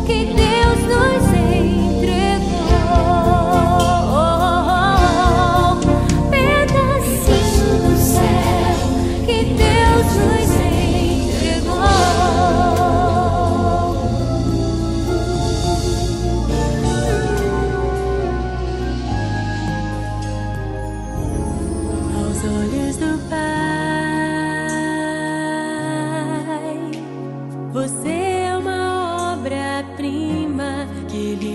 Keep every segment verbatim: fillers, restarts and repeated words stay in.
que Deus nos entregou, pedacinho do céu que Deus nos entregou. Aos olhos do Pai, você é uma obra-prima que Ele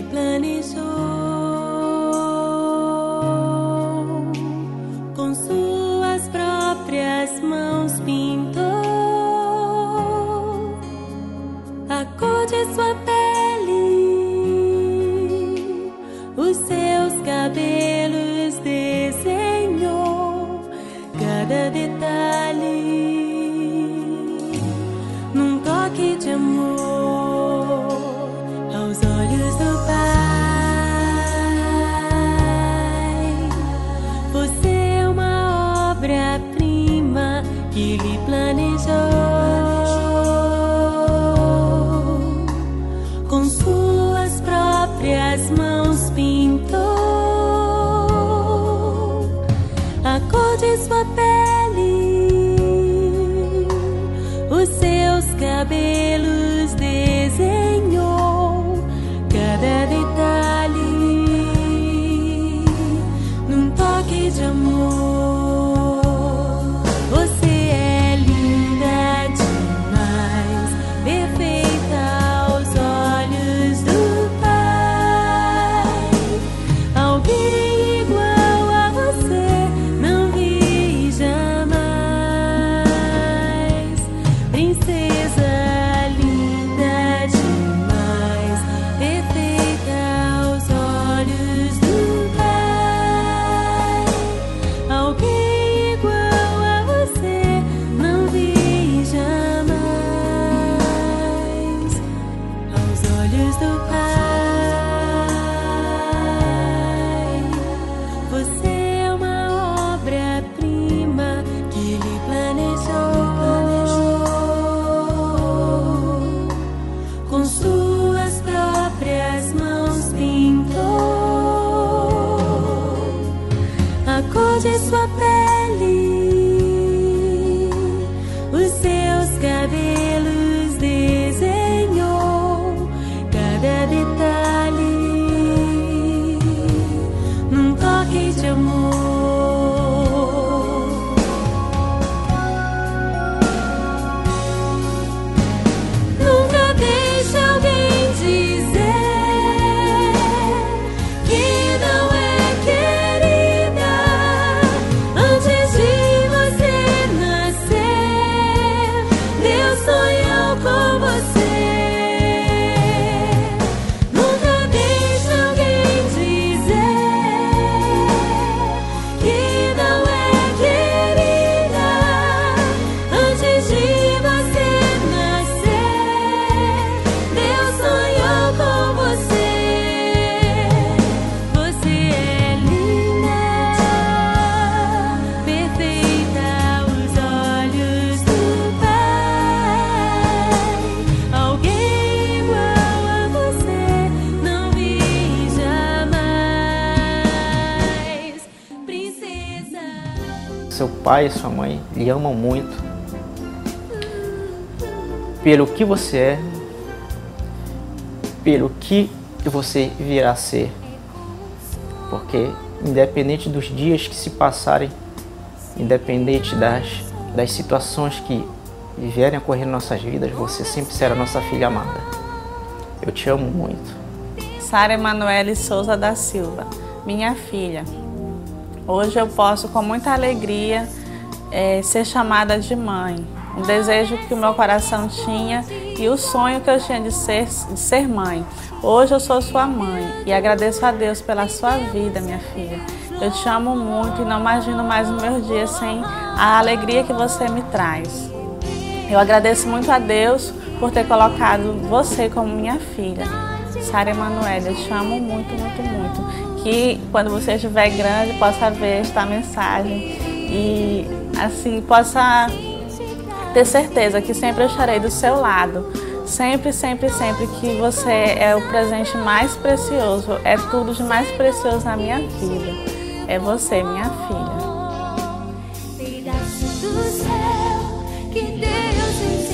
planejou, com suas próprias mãos pintou a cor de sua pele, os seus cabelos desenhou, cada detalhe num toque de amor. Aos olhos do Pai, você é uma obra-prima que Ele planejou, com suas próprias mãos pintou a cor de sua pele, os seus cabelos desenhou, cada detalhe num toque de amor. Você é linda demais, perfeita aos olhos do Pai. Alguém igual a você não vi jamais. Princesa linda demais, perfeita aos olhos do Pai. Alguém igual a você não vi jamais. Aos olhos do Pai, você é uma obra-prima que Ele planejou, com suas próprias mãos pintou a cor de sua pele, os seus cabelos desenhou, cada detalhe num toque de amor. Nunca deixe alguém dizer que não é querida antes de você nascer. Deus sonhou com você. Nunca deixe alguém dizer que não é querida antes de você nascer. Deus sonhou com você. Você é linda, perfeita aos olhos do Pai. Alguém igual a você não vi jamais. Princesa. Seu pai e sua mãe lhe amam muito pelo que você é, pelo que você virá a ser. Porque independente dos dias que se passarem, independente das, das situações que vierem a ocorrer em nossas vidas, você sempre será nossa filha amada. Eu te amo muito. Sara Emanuele Souza da Silva, minha filha. Hoje eu posso com muita alegria é, ser chamada de mãe. Um desejo que o meu coração tinha e o sonho que eu tinha de ser, de ser mãe. Hoje eu sou sua mãe e agradeço a Deus pela sua vida, minha filha. Eu te amo muito e não imagino mais os meus dias sem a alegria que você me traz. Eu agradeço muito a Deus por ter colocado você como minha filha. Sara Emanuele, eu te amo muito, muito, muito. Que quando você estiver grande possa ver esta mensagem e assim possa ter certeza que sempre eu estarei do seu lado, Sempre, sempre, sempre que você é o presente mais precioso, é tudo de mais precioso na minha vida. É você, minha filha. Pedaço do céu que Deus enviou.